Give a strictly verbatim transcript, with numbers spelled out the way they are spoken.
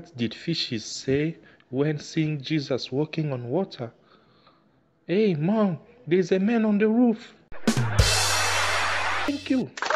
What did fishes say when seeing Jesus walking on water? Hey, Mom, there's a man on the roof. Thank you.